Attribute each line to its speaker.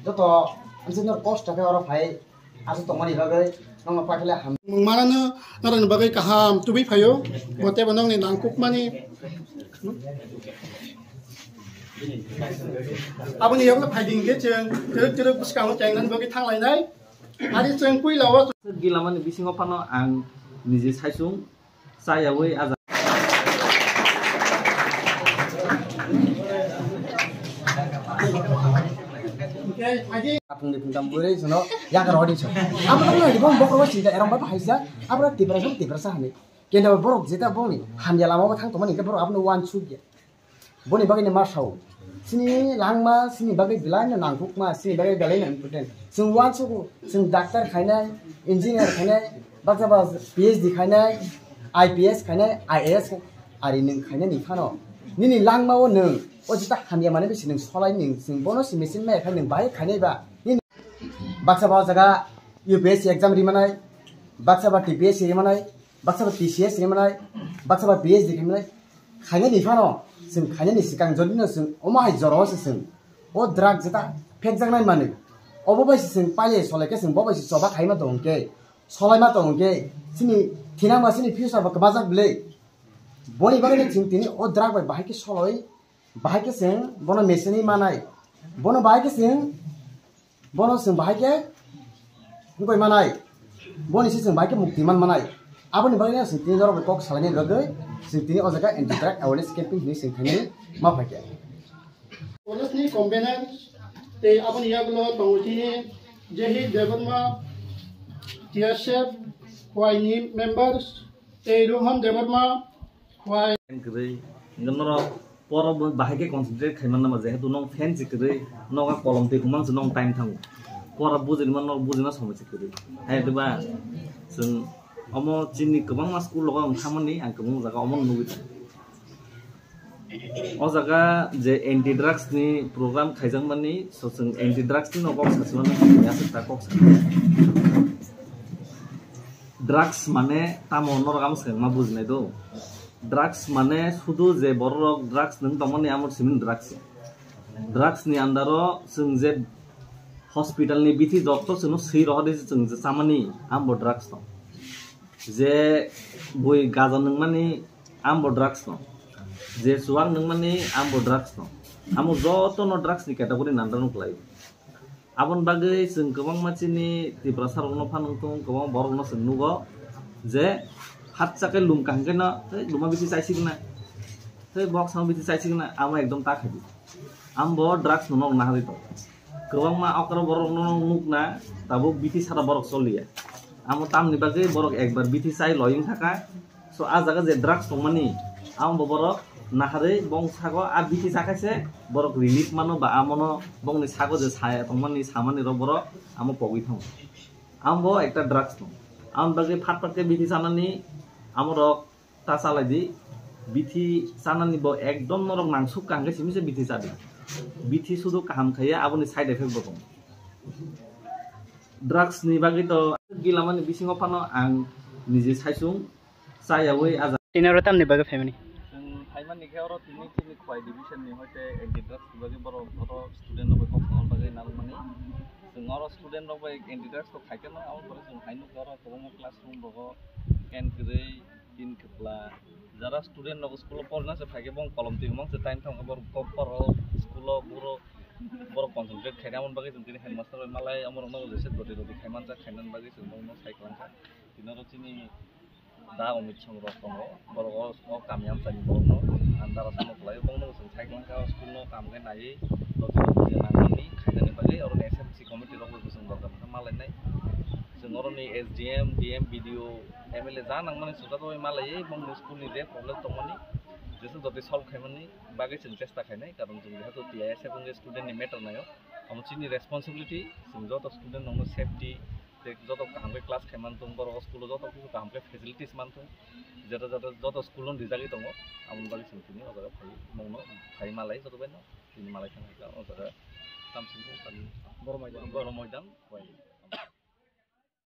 Speaker 1: joto anjing nor cost take oro phai asu tongmani bagai nong pakhale ham
Speaker 2: mangmarano naran bagai kaham tubi phayo bote bonong ni nangkuk mani abang yang le phai ding ge cheng tere buskang cheng nan bagai thanglai nai ari cheng pui lawa
Speaker 3: gilamani bisingo phano ang nije saisung sayawi aja
Speaker 1: apung pungtam bure sono ya ka rodi so abang nang di bong bokro sinta erong ba haisa abra tibrasa hani kenda borok jeta boni hamya lama thang to mani ke borok abnu wan chu ge boni bagai ne ma sau sini langma sini bagai bilai na nangkuk ma sini bagai galai na important sing wan chu sing doctor khainai engineer khainai baksa ba phd khainai ips khainai is ari ning khainai ni phano nini langma o nung o jita hamya mane bisi nung solai ning sing bono si machine ma khai ning bai khainai ba nini baksa ba jaga upsc exam rimanai baksa ba tpsc rimanai baksa ba tcs rimanai baksa ba phd rimanai khainai ni phano sing khainai ni sikang jodino sing oma hai joro sing o drug jita phek jangnai mane obo bai sing paile solai ke sing bo bai soba khaima dongke solai ma dongke sini thina ma sini future ba kabajak ble boni bagai ni tini o drug bai bahai ke soloi bahai ke sing bono meseni manai bono bahai ke sing bahai ke ngoi manai boni sing bahai ke muktiman manai aboni bagai ni sing tini joro kok salani bagai sing tini o jaga anti drug awareness campaign ni sing thani ma phake
Speaker 2: polis ni convener te aboni yagulo tonguti jehi devanma tsf wai members te roham devanma wai
Speaker 3: kri ngonro poro bahage concentrate khaiman na je hetu nong fan chikri noga kolom te kumang nong time thang poro bujin man nong bujina samai chikri hai deba sung omo chini kubang ma school loga thamani ang kubang jaga omo nugi o jaga je anti drugs ni program khaijang mani so sung anti drugs ni nokok saswan ya sa kok drugs mane tamo norgam seng ma bujnai do drugs mane শুধু যে বড় drugs nung tamani amor simin drugs ni andaro sung je hospital ni bithi doctor sunu sei rohade sung je samani ambo drugs no je boi gaja nung mani ambo drugs no je suang nung mani ambo drugs no amo joto no drugs ni category nandan klai abon bagai sung kobang machini tibrasar no phanung tung kobang borok no sung nugo je hat chake lum kangke na luma bisi saising na box sama bisi saising na ama ekdom tak habi ambo drugs nong na hari to kobang ma okro borok nong nuk na tabo biti sara borok solia amo tam ni bagai borok ekbar biti sai loying thaka so a jaga je drugs tongmani ambo borok nahare bong sago a biti sakaise borok relief mano ba amono bong ni sago je saya tongmani samani ro borok amo pogui thong ambo ekta drugs no am bagai phat patke biti sanani amorok ta saladi bithi sanani bo ekdom norok nangsuk kangge simise bithi sabi bithi sudu kaham khaya aboni side effect bo drugs ni bagi to gilamani bisingo phano ang nije saisung sayawi aja
Speaker 4: tinaro tamni baga family
Speaker 3: haimani ke oro tini khwai division ni hoite anti drugs bagi boro student no ko phone bagi nalmani ngoro student no bai anti drugs to khaike na awon pore sung hainu goro komo classroom bogo ken kre tin kepla jara student no school porna se phage bong kolom ti mong se time thang bor kopor school buro bor concentrate khaina mon bagi tini headmaster malai amor no jese goti khaiman ja khainan bagi sung no cyclan ka tinaro chini da omit chong ro kono bor o kamyam tani bor no andara samo play bong no sung cyclan ka school no kam ke nai doti nangani khaina bagi or SMC committee ro bo sung bor malai nai Sengoroni SDM, DM, video, MLA janang mani sudah tu malai bang school ni deh problem tu mani, jadi jadi solve kai mani, bagai sengkes tak kai nai, karena jadi hatu tiada saya pun student ni matter nayo, kamu sini responsibility, sengjo tu student nongno safety, jo tu kahamke class kai mantung, baru school jo tu kisu kahamke facilities mantung, jadi jo tu school non dijagi tongo, kamu bagai sini, orang kai mongno, kai malai satu beno, ini malai kan kita, orang tam sini kan, baru macam,